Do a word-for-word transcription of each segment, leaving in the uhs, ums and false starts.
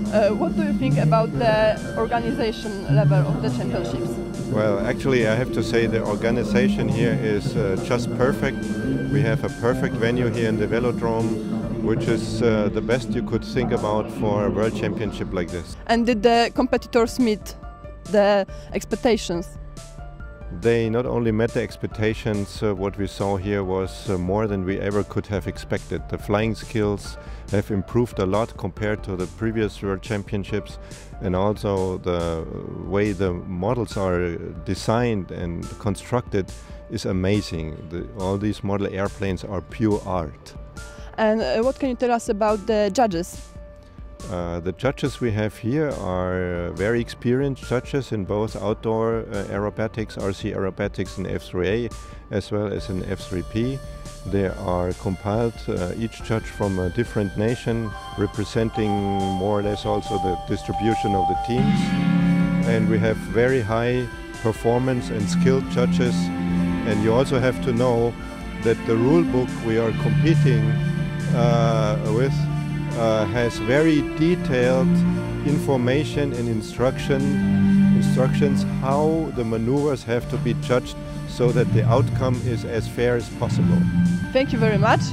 Uh, what do you think about the organization level of the championships? Well, actually I have to say the organization here is uh, just perfect. We have a perfect venue here in the Velodrome, which is uh, the best you could think about for a World Championship like this. And did the competitors meet the expectations? They not only met the expectations, uh, what we saw here was uh, more than we ever could have expected. The flying skills have improved a lot compared to the previous World Championships, and also the way the models are designed and constructed is amazing. The, all these model airplanes are pure art. And uh, what can you tell us about the judges? Uh, the judges we have here are uh, very experienced judges in both outdoor uh, aerobatics, R C aerobatics and F three A, as well as in F three P. They are compiled, uh, each judge from a different nation, representing more or less also the distribution of the teams. And we have very high performance and skilled judges. And you also have to know that the rule book we are competing uh, with Uh, has very detailed information and instruction, instructions how the maneuvers have to be judged so that the outcome is as fair as possible. Thank you very much.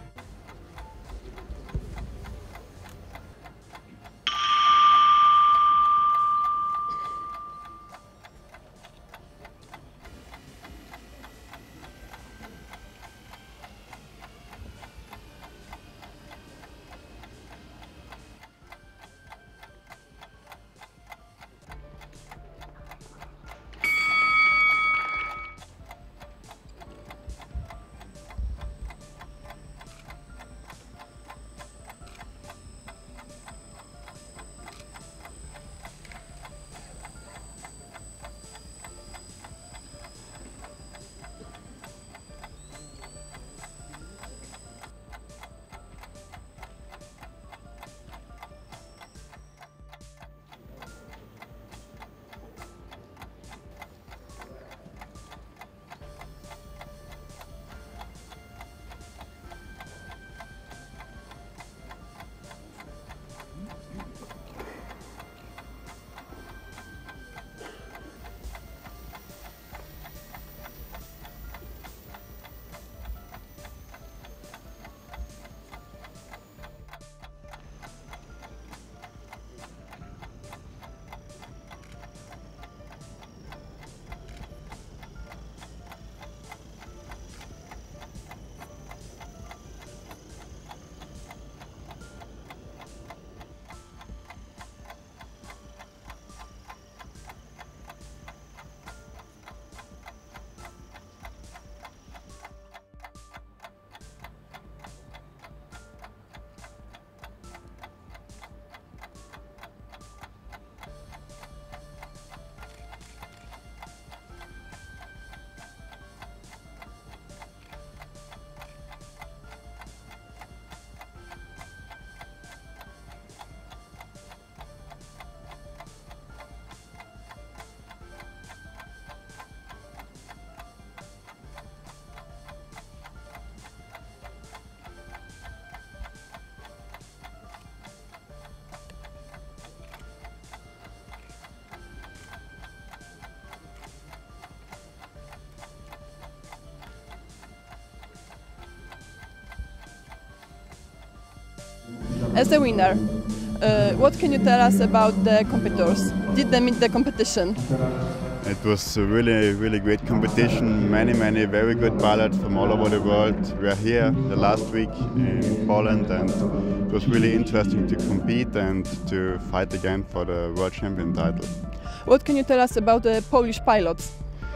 As the winner, uh, what can you tell us about the competitors? Did they meet the competition? It was a really, really great competition. Many, many very good pilots from all over the world were here the last week in Poland, and it was really interesting to compete and to fight again for the World Champion title. What can you tell us about the Polish pilots?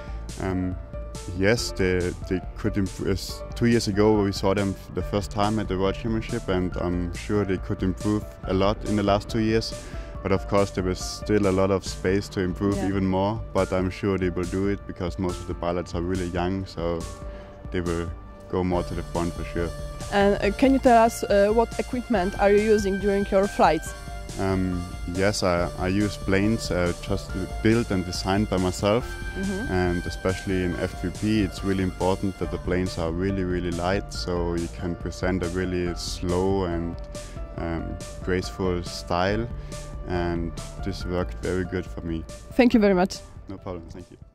Um, yes, they, they could improve. Two years ago we saw them the first time at the World Championship, and I'm sure they could improve a lot in the last two years. But of course there was still a lot of space to improve yeah. even more, but I'm sure they will do it because most of the pilots are really young, so they will go more to the front for sure. And uh, can you tell us uh, what equipment are you using during your flights? Um, yes, I, I use planes uh, just built and designed by myself, mm-hmm. and especially in F three P it's really important that the planes are really really light, so you can present a really slow and um, graceful style, and this worked very good for me. Thank you very much. No problem, thank you.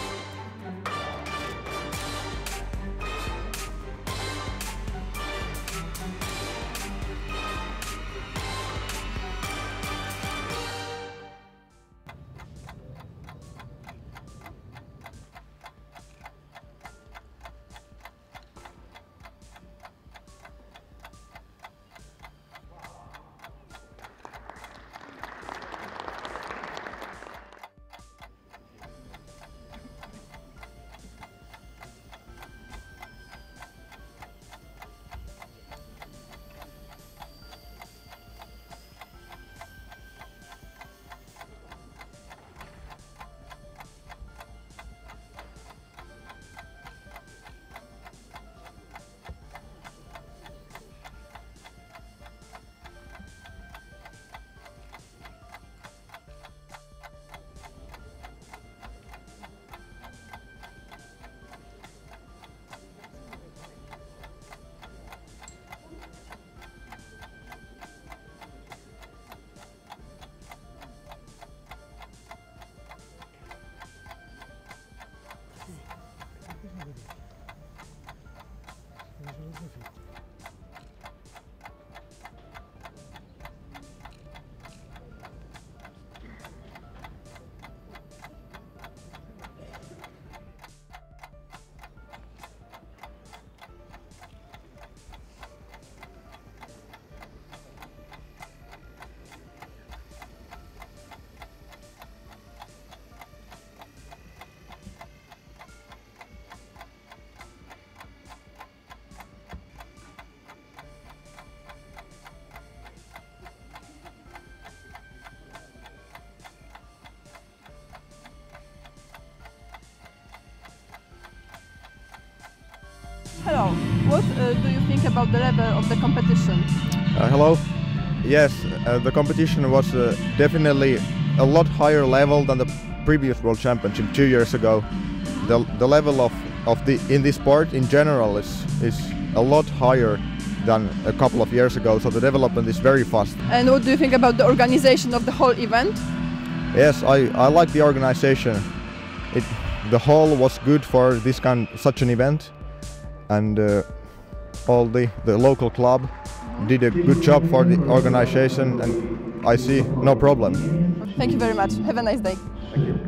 Hello, what uh, do you think about the level of the competition? Uh, hello. Yes, uh, the competition was uh, definitely a lot higher level than the previous World Championship two years ago. The, the level of, of the in this sport in general is, is a lot higher than a couple of years ago, so the development is very fast. And what do you think about the organization of the whole event? Yes, I, I like the organization. It, the hall was good for this kind, such an event, and uh, all the, the local club did a good job for the organization, and I see no problem. Thank you very much. Have a nice day. Thank you.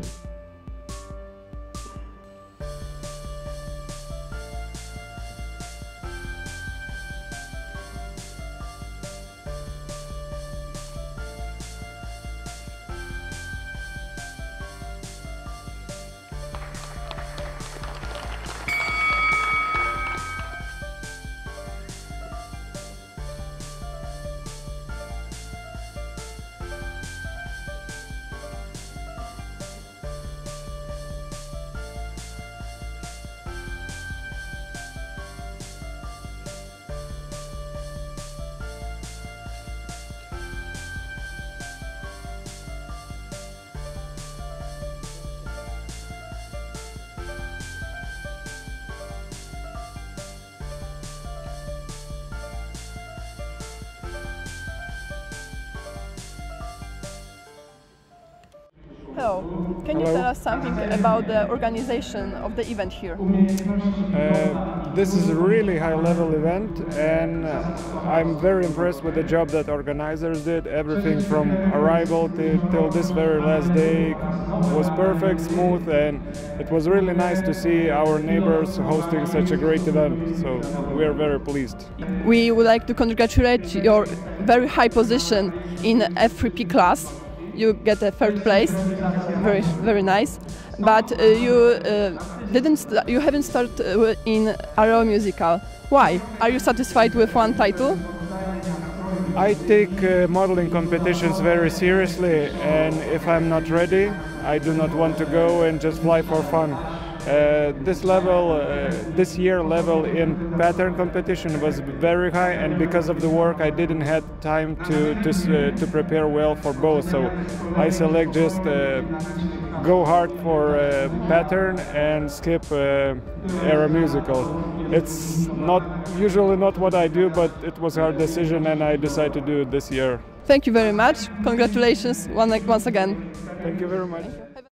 Hello, can you Hello. tell us something about the organization of the event here? Uh, this is a really high-level event, and uh, I'm very impressed with the job that organizers did. Everything from arrival to, till this very last day was perfect, smooth, and it was really nice to see our neighbors hosting such a great event. So we are very pleased. We would like to congratulate your very high position in F three P class. You get a third place, very very nice. But uh, you uh, didn't, st you haven't started uh, in Aero Musical. Why? Are you satisfied with one title? I take uh, modeling competitions very seriously, and if I'm not ready, I do not want to go and just fly for fun. Uh, this level, uh, this year level in pattern competition was very high, and because of the work, I didn't have time to to uh, to prepare well for both. So I select just uh, go hard for uh, pattern and skip uh, era musical. It's not usually not what I do, but it was a hard decision, and I decided to do it this year. Thank you very much. Congratulations one, once again. Thank you very much.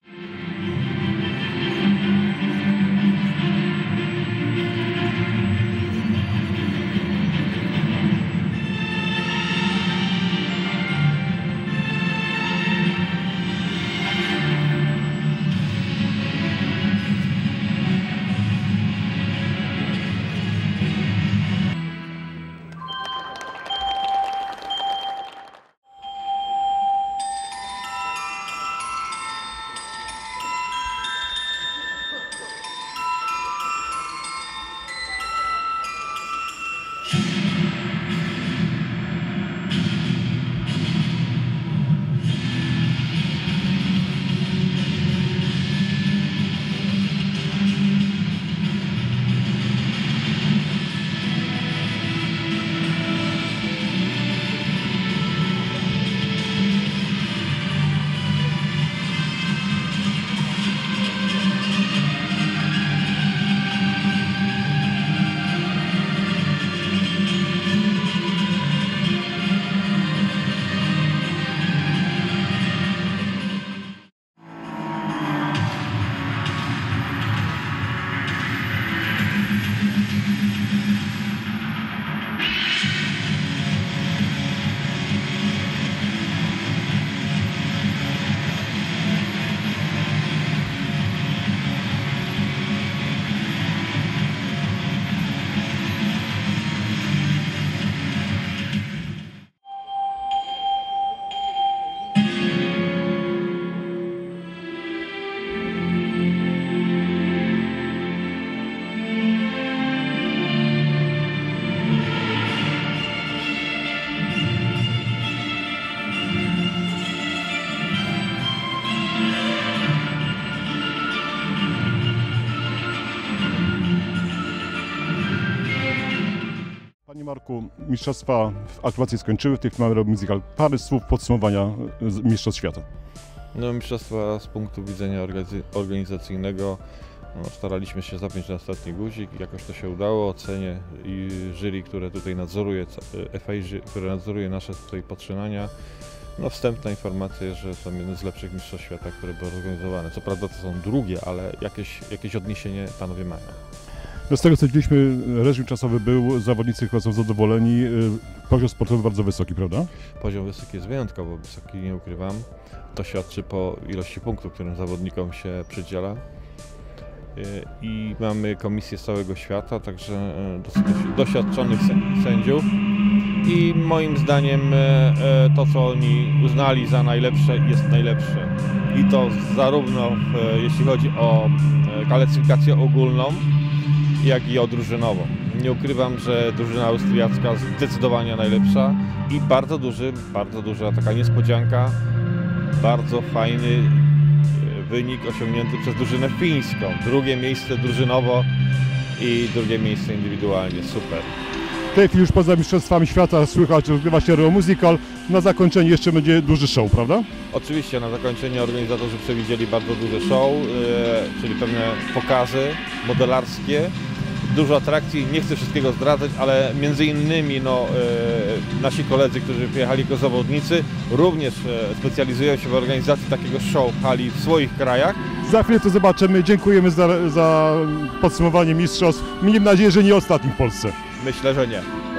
Panie Marku, mistrzostwa w akrobacji skończyły, w tej chwili mamy musical. Parę słów podsumowania mistrzostw świata. No, mistrzostwa z punktu widzenia organizacyjnego no, staraliśmy się zapiąć na ostatni guzik, jakoś to się udało. Ocenię i jury, które tutaj nadzoruje, F I A, które nadzoruje nasze tutaj poczynania. No, wstępna informacja, że są jedne z lepszych mistrzostw świata, które były organizowane. Co prawda to są drugie, ale jakieś, jakieś odniesienie panowie mają. No z tego co widzieliśmy, reżim czasowy był, zawodnicy chyba są zadowoleni, poziom sportowy bardzo wysoki, prawda? Poziom wysoki jest wyjątkowo wysoki, nie ukrywam. To świadczy po ilości punktów, którym zawodnikom się przydziela. I mamy komisję z całego świata, także dosyć doświadczonych sędziów. I moim zdaniem to, co oni uznali za najlepsze, jest najlepsze. I to zarówno jeśli chodzi o klasyfikację ogólną, jak i o drużynową. Nie ukrywam, że drużyna austriacka zdecydowanie najlepsza i bardzo duży, bardzo duża taka niespodzianka, bardzo fajny wynik osiągnięty przez drużynę fińską. Drugie miejsce drużynowo i drugie miejsce indywidualnie. Super. W tej chwili już poza mistrzostwami świata słychać, że rozgrywa się Rio Musical. Na zakończenie jeszcze będzie duży show, prawda? Oczywiście na zakończenie organizatorzy przewidzieli bardzo duże show, yy, czyli pewne pokazy modelarskie. Dużo atrakcji, nie chcę wszystkiego zdradzać, ale między innymi no, yy, nasi koledzy, którzy przyjechali jako zawodnicy, również yy, specjalizują się w organizacji takiego show hali w swoich krajach. Za chwilę to zobaczymy. Dziękujemy za, za podsumowanie mistrzostw. Miejmy nadzieję, że nie ostatnim w Polsce. Myślę, że nie.